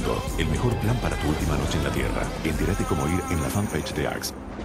el mejor plan para tu última noche en la Tierra. Entérate cómo ir en la fanpage de Axe.